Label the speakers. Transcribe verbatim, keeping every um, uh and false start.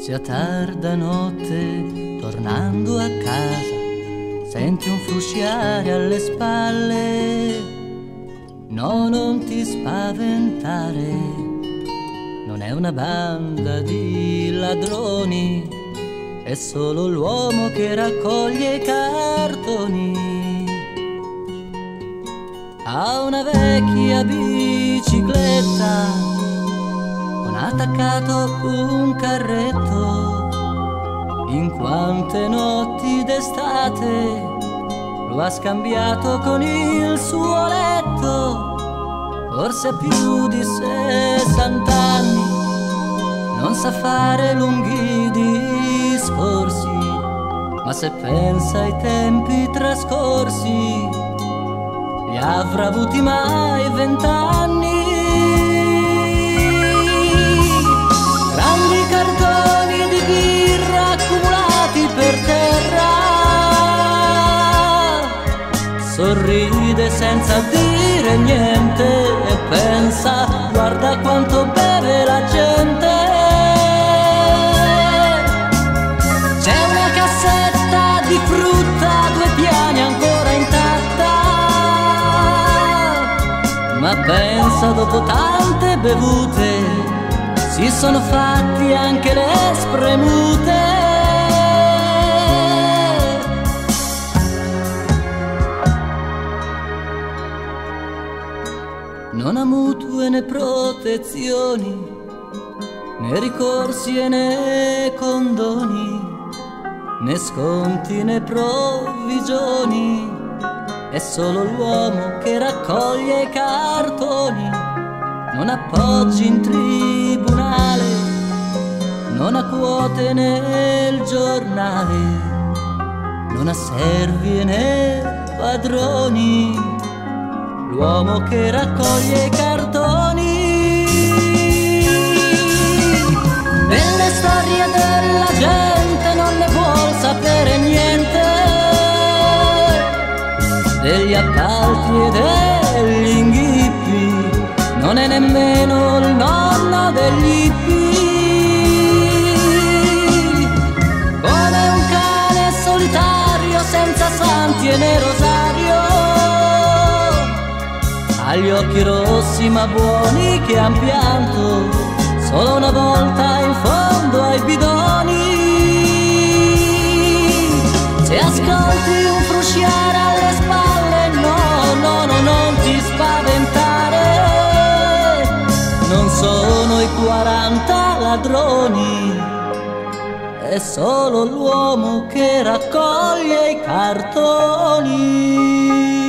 Speaker 1: Sia tarda notte, tornando a casa, senti un frusciare alle spalle. No, non ti spaventare, non è una banda di ladroni, è solo l'uomo che raccoglie i cartoni. Ha una vecchia bicicletta con attaccato un carretto. In quante notti d'estate lo ha scambiato con il suo letto. Forse ha più di sessant'anni, non sa fare lunghi discorsi, ma se pensa ai tempi trascorsi, li avrà avuti mai vent'anni. Grandi cartoni di birra accumulati per terra, sorride senza dire niente e pensa, guarda quanto beve la gente. C'è una cassetta di frutta a due piani ancora intatta, ma pensa, dopo tante bevute si sono fatti anche le spremute. Non ha mutui né protezioni, né ricorsi e né condoni, né sconti né provvigioni. È solo l'uomo che raccoglie i cartoni. Non ha appoggi in tribunale, non ha quote nel giornale, non ha servi né padroni, l'uomo che raccoglie i cartoni. Delle storie della gente non ne vuol sapere niente, degli appalti e degli inghippi non è nemmeno il nonno degli hippie. Come un cane solitario senza santi e né rosario, ha gli occhi rossi ma buoni che han pianto solo una volta in fondo ai bidoni. Se ascolti un frusciare alle spalle, no, no, no, non ti spaventare, non sono i quaranta ladroni, è solo l'uomo che raccoglie i cartoni.